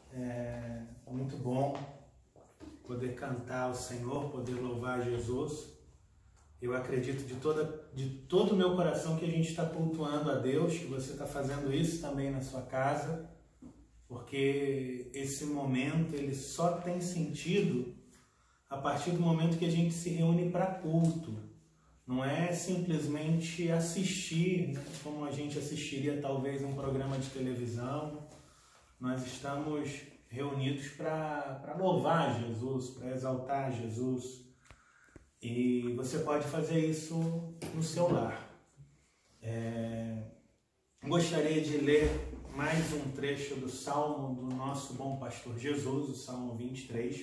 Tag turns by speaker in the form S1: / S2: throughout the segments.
S1: É muito bom poder cantar ao Senhor, poder louvar a Jesus. Eu acredito de todo o meu coração que a gente está cultuando a Deus, que você está fazendo isso também na sua casa, porque esse momento ele só tem sentido a partir do momento que a gente se reúne para culto. Não é simplesmente assistir, né, como a gente assistiria talvez um programa de televisão. Nós estamos reunidos para louvar Jesus, para exaltar Jesus. E você pode fazer isso no seu lar. Gostaria de ler mais um trecho do Salmo do nosso bom pastor Jesus, o Salmo 23.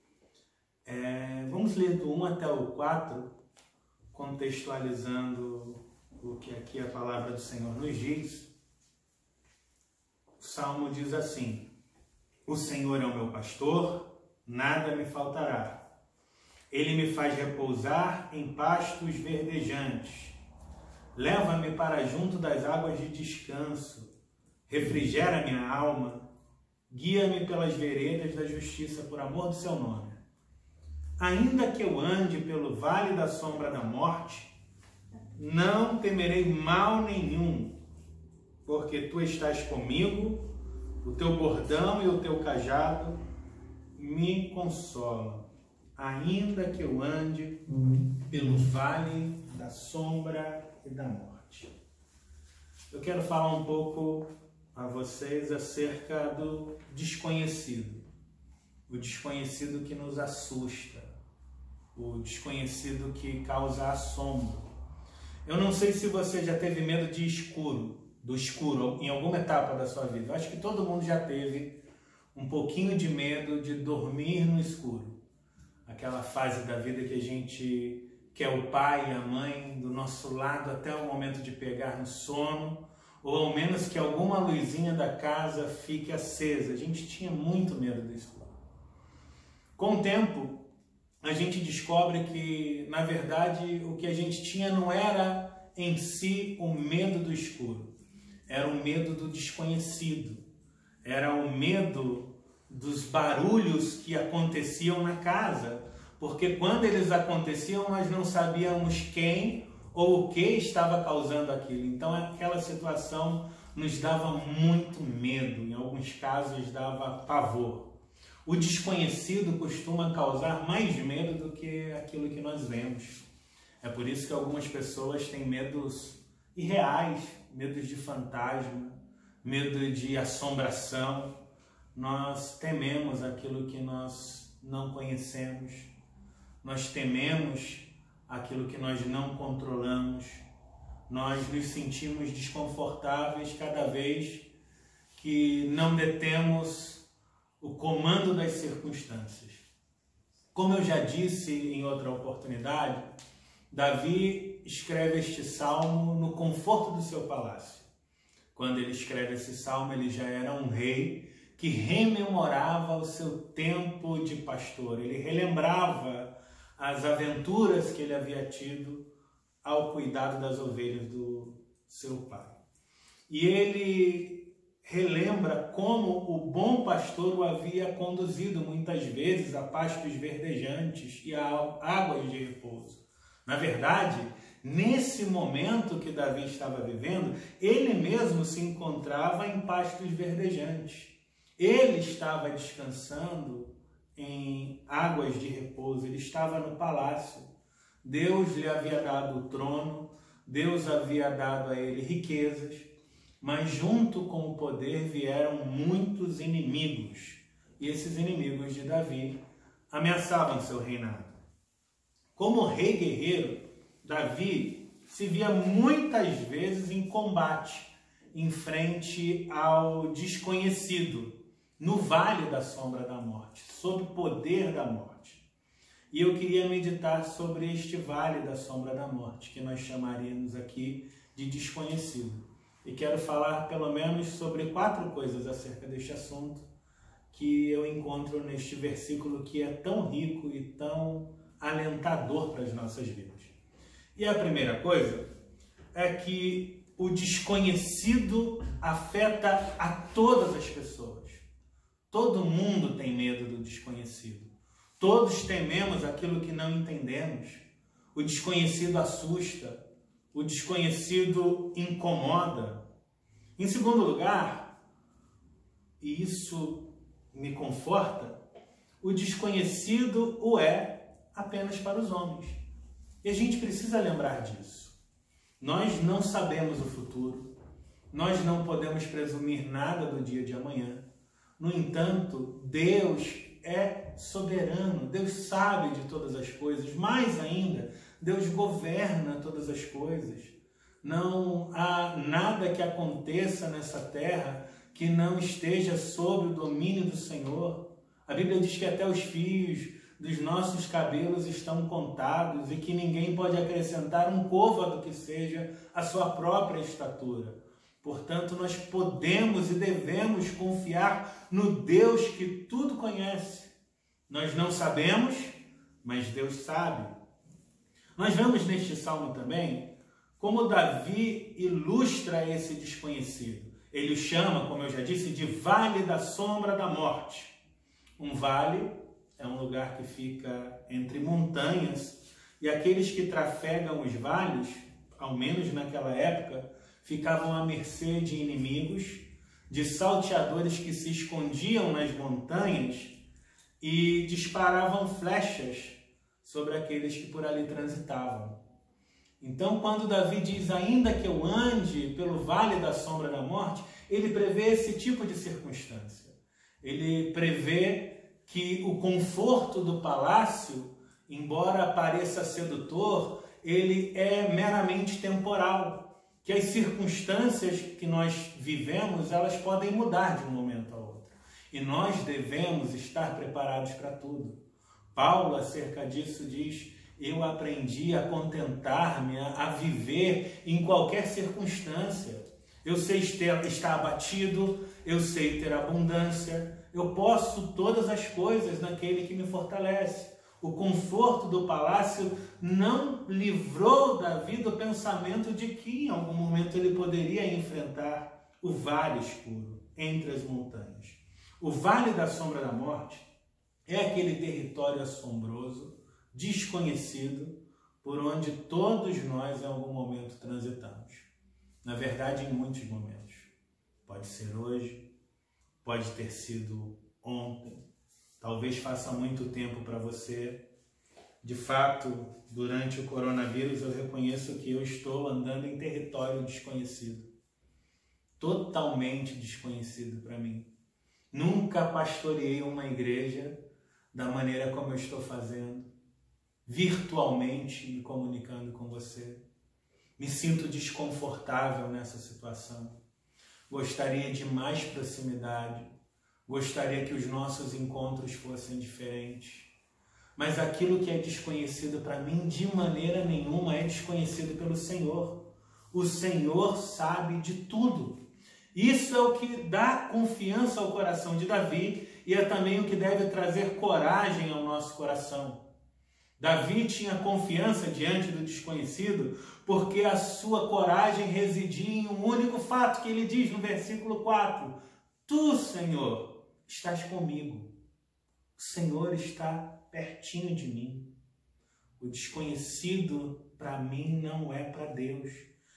S1: Vamos ler do 1 até o 4, contextualizando o que aqui a palavra do Senhor nos diz. O Salmo diz assim: O Senhor é o meu pastor, nada me faltará. Ele me faz repousar em pastos verdejantes. Leva-me para junto das águas de descanso. Refrigera minha alma. Guia-me pelas veredas da justiça por amor do seu nome. Ainda que eu ande pelo vale da sombra da morte, não temerei mal nenhum, porque tu estás comigo, o teu bordão e o teu cajado me consolam. Ainda que eu ande pelo vale da sombra e da morte. Eu quero falar um pouco a vocês acerca do desconhecido. O desconhecido que nos assusta. O desconhecido que causa assombro. Eu não sei se você já teve medo do escuro em alguma etapa da sua vida. Eu acho que todo mundo já teve um pouquinho de medo de dormir no escuro. Aquela fase da vida que a gente quer o pai e a mãe do nosso lado até o momento de pegar no sono, ou ao menos que alguma luzinha da casa fique acesa. A gente tinha muito medo do escuro. Com o tempo, a gente descobre que, na verdade, o que a gente tinha não era em si o medo do escuro. Era o medo do desconhecido. Era o medo dos barulhos que aconteciam na casa. Porque quando eles aconteciam, nós não sabíamos quem ou o que estava causando aquilo. Então, aquela situação nos dava muito medo. Em alguns casos, dava pavor. O desconhecido costuma causar mais medo do que aquilo que nós vemos. É por isso que algumas pessoas têm medos irreais, medos de fantasma, medo de assombração. Nós tememos aquilo que nós não conhecemos. Nós tememos aquilo que nós não controlamos. Nós nos sentimos desconfortáveis cada vez que não detemos o comando das circunstâncias. Como eu já disse em outra oportunidade, Davi escreve este salmo no conforto do seu palácio. Quando ele escreve esse salmo, ele já era um rei que rememorava o seu tempo de pastor. Ele relembrava as aventuras que ele havia tido ao cuidado das ovelhas do seu pai. E ele relembra como o bom pastor o havia conduzido muitas vezes a pastos verdejantes e a águas de repouso. Na verdade, nesse momento que Davi estava vivendo, ele mesmo se encontrava em pastos verdejantes. Ele estava descansando em águas de repouso, ele estava no palácio. Deus lhe havia dado o trono, Deus havia dado a ele riquezas, mas junto com o poder vieram muitos inimigos. E esses inimigos de Davi ameaçavam seu reinado. Como rei guerreiro, Davi se via muitas vezes em combate, em frente ao desconhecido, no vale da sombra da morte, sob o poder da morte. E eu queria meditar sobre este vale da sombra da morte, que nós chamaríamos aqui de desconhecido. E quero falar pelo menos sobre 4 coisas acerca deste assunto que eu encontro neste versículo que é tão rico e tão alentador para as nossas vidas. E a primeira coisa é que o desconhecido afeta a todas as pessoas. Todo mundo tem medo do desconhecido. Todos tememos aquilo que não entendemos. O desconhecido assusta. O desconhecido incomoda. Em segundo lugar, e isso me conforta, o desconhecido o é apenas para os homens. E a gente precisa lembrar disso. Nós não sabemos o futuro. Nós não podemos presumir nada do dia de amanhã. No entanto, Deus é soberano. Deus sabe de todas as coisas. Mais ainda, Deus governa todas as coisas. Não há nada que aconteça nessa terra que não esteja sob o domínio do Senhor. A Bíblia diz que até os fios dos nossos cabelos estão contados e que ninguém pode acrescentar um côvado que seja a sua própria estatura. Portanto, nós podemos e devemos confiar no Deus que tudo conhece. Nós não sabemos, mas Deus sabe. Nós vemos neste salmo também como Davi ilustra esse desconhecido. Ele o chama, como eu já disse, de vale da sombra da morte. Um vale é um lugar que fica entre montanhas, e aqueles que trafegam os vales, ao menos naquela época, ficavam à mercê de inimigos, de salteadores que se escondiam nas montanhas e disparavam flechas sobre aqueles que por ali transitavam. Então, quando Davi diz, ainda que eu ande pelo vale da sombra da morte, ele prevê esse tipo de circunstância. Ele prevê que o conforto do palácio, embora pareça sedutor, ele é meramente temporal. Que as circunstâncias que nós vivemos, elas podem mudar de um momento a outro. E nós devemos estar preparados para tudo. Paulo, acerca disso, diz, eu aprendi a contentar-me, a viver em qualquer circunstância. Eu sei estar abatido, eu sei ter abundância, eu posso todas as coisas naquele que me fortalece. O conforto do palácio não livrou Davi do pensamento de que em algum momento ele poderia enfrentar o vale escuro entre as montanhas. O vale da sombra da morte é aquele território assombroso, desconhecido, por onde todos nós em algum momento transitamos. Na verdade, em muitos momentos. Pode ser hoje, pode ter sido ontem, talvez faça muito tempo para você. De fato, durante o coronavírus, eu reconheço que eu estou andando em território desconhecido. Totalmente desconhecido para mim. Nunca pastoreei uma igreja da maneira como eu estou fazendo, virtualmente me comunicando com você. Me sinto desconfortável nessa situação. Gostaria de mais proximidade. Gostaria que os nossos encontros fossem diferentes. Mas aquilo que é desconhecido para mim, de maneira nenhuma, é desconhecido pelo Senhor. O Senhor sabe de tudo. Isso é o que dá confiança ao coração de Davi e é também o que deve trazer coragem ao nosso coração. Davi tinha confiança diante do desconhecido porque a sua coragem residia em um único fato que ele diz no versículo 4. Tu, Senhor, estás comigo. O Senhor está pertinho de mim. O desconhecido para mim não é para Deus.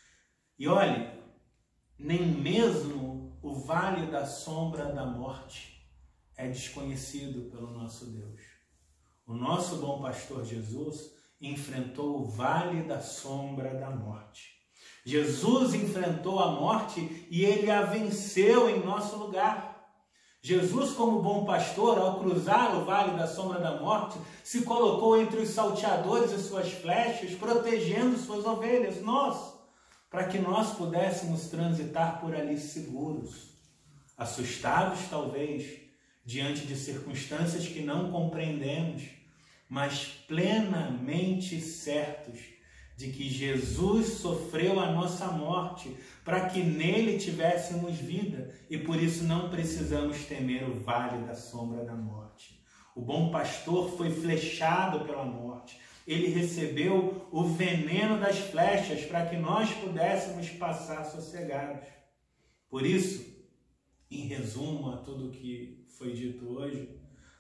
S1: E olhe, nem mesmo o vale da sombra da morte é desconhecido pelo nosso Deus. O nosso bom pastor Jesus enfrentou o vale da sombra da morte. Jesus enfrentou a morte e ele a venceu em nosso lugar. Jesus, como bom pastor, ao cruzar o vale da sombra da morte, se colocou entre os salteadores e suas flechas, protegendo suas ovelhas, nós, para que nós pudéssemos transitar por ali seguros, assustados talvez, diante de circunstâncias que não compreendemos, mas plenamente certos de que Jesus sofreu a nossa morte para que nele tivéssemos vida e por isso não precisamos temer o vale da sombra da morte. O bom pastor foi flechado pela morte. Ele recebeu o veneno das flechas para que nós pudéssemos passar sossegados. Por isso, em resumo a tudo que foi dito hoje,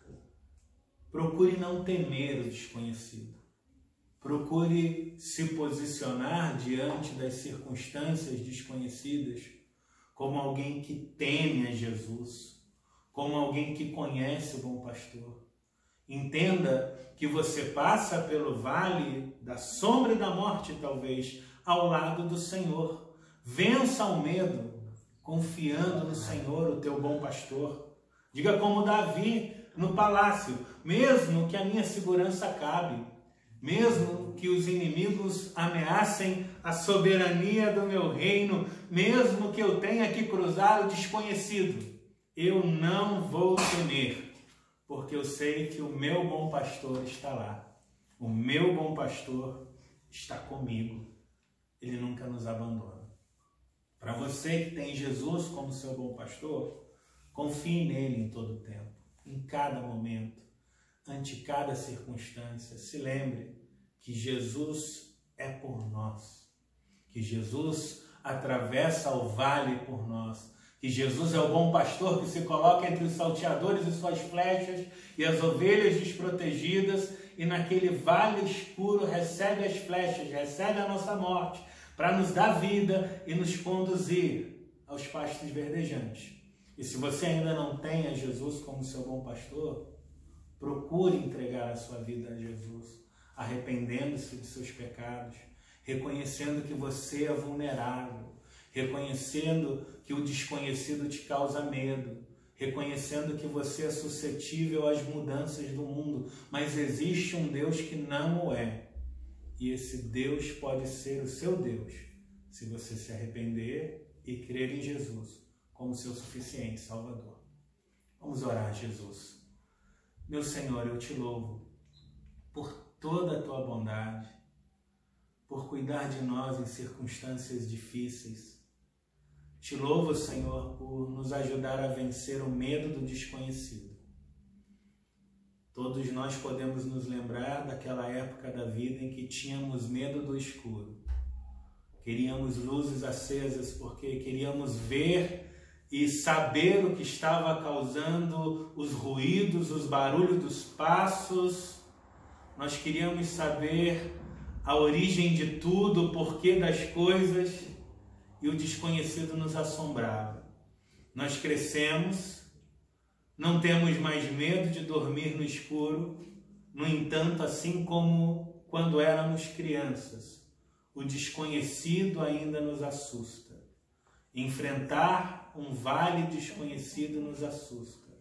S1: procure não temer o desconhecido. Procure se posicionar diante das circunstâncias desconhecidas como alguém que teme a Jesus, como alguém que conhece o bom pastor. Entenda que você passa pelo vale da sombra e da morte, talvez, ao lado do Senhor. Vença o medo, confiando no Senhor, o teu bom pastor. Diga como Davi no palácio: mesmo que a minha segurança acabe, mesmo que os inimigos ameacem a soberania do meu reino, mesmo que eu tenha que cruzar o desconhecido, eu não vou temer, porque eu sei que o meu bom pastor está lá. O meu bom pastor está comigo. Ele nunca nos abandona. Para você que tem Jesus como seu bom pastor, confie nele em todo o tempo, em cada momento, ante cada circunstância. Se lembre que Jesus é por nós, que Jesus atravessa o vale por nós, que Jesus é o bom pastor que se coloca entre os salteadores e suas flechas e as ovelhas desprotegidas, e naquele vale escuro recebe as flechas, recebe a nossa morte, para nos dar vida e nos conduzir aos pastos verdejantes. E se você ainda não tem a Jesus como seu bom pastor, procure entregar a sua vida a Jesus, arrependendo-se de seus pecados, reconhecendo que você é vulnerável, reconhecendo que o desconhecido te causa medo, reconhecendo que você é suscetível às mudanças do mundo, mas existe um Deus que não o é. E esse Deus pode ser o seu Deus, se você se arrepender e crer em Jesus como seu suficiente Salvador. Vamos orar, Jesus. Meu Senhor, eu te louvo por toda a tua bondade, por cuidar de nós em circunstâncias difíceis. Te louvo, Senhor, por nos ajudar a vencer o medo do desconhecido. Todos nós podemos nos lembrar daquela época da vida em que tínhamos medo do escuro. Queríamos luzes acesas porque queríamos ver e saber o que estava causando os ruídos, os barulhos dos passos. Nós queríamos saber a origem de tudo, o porquê das coisas, e o desconhecido nos assombrava. Nós crescemos, não temos mais medo de dormir no escuro. No entanto, assim como quando éramos crianças, o desconhecido ainda nos assusta. Enfrentar um vale desconhecido nos assusta.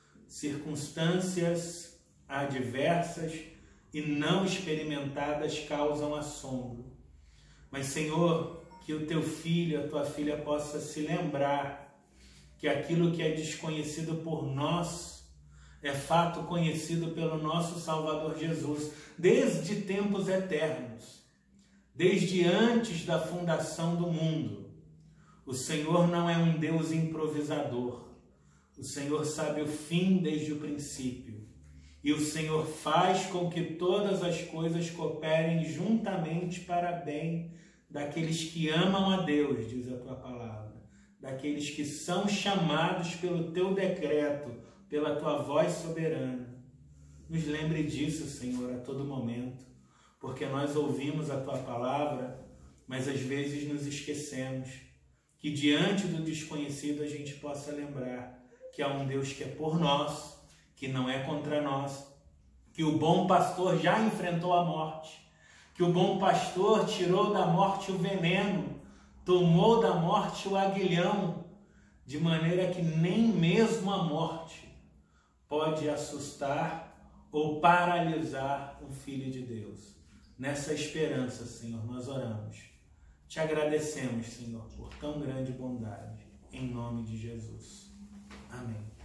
S1: Circunstâncias adversas e não experimentadas causam assombro. Mas, Senhor, que o teu filho, a tua filha possa se lembrar que aquilo que é desconhecido por nós é fato conhecido pelo nosso Salvador Jesus desde tempos eternos, desde antes da fundação do mundo. O Senhor não é um Deus improvisador. O Senhor sabe o fim desde o princípio. E o Senhor faz com que todas as coisas cooperem juntamente para bem daqueles que amam a Deus, diz a tua palavra, daqueles que são chamados pelo teu decreto, pela tua voz soberana. Nos lembre disso, Senhor, a todo momento, porque nós ouvimos a tua palavra, mas às vezes nos esquecemos. Que diante do desconhecido a gente possa lembrar que há um Deus que é por nós, que não é contra nós, que o bom pastor já enfrentou a morte, que o bom pastor tirou da morte o veneno, tomou da morte o aguilhão, de maneira que nem mesmo a morte pode assustar ou paralisar um filho de Deus. Nessa esperança, Senhor, nós oramos. Te agradecemos, Senhor, por tão grande bondade. Em nome de Jesus. Amém.